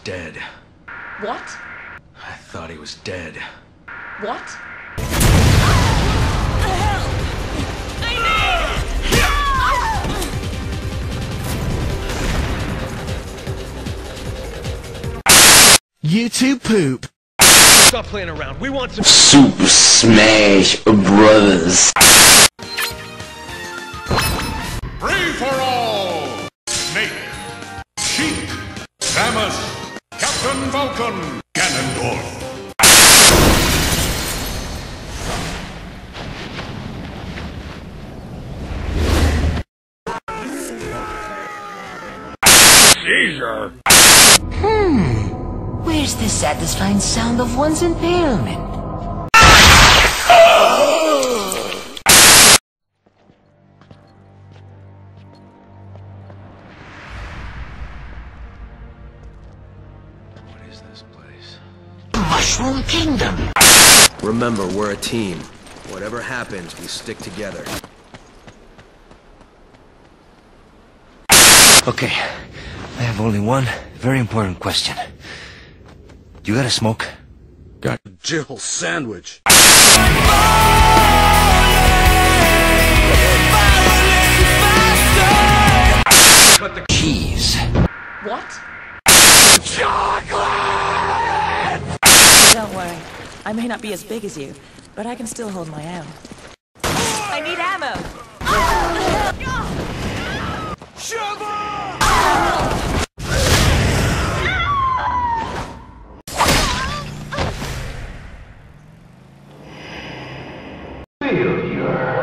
dead. What? I thought he was dead. What? YouTube Poop. Stop playing around. We want some Super Smash Brothers. Free for all! Snake, Sheik, Samus, Captain Vulcan, Ganondorf. Caesar! Where's the satisfying sound of one's impalement? What is this place? Mushroom Kingdom! Remember, we're a team. Whatever happens, we stick together. Okay, I have only one very important question. You got a smoke? Got a Jill sandwich. Cheese. What? Chocolate! Don't worry. I may not be as big as you, but I can still hold my own. I need ammo! Sheva! Failure.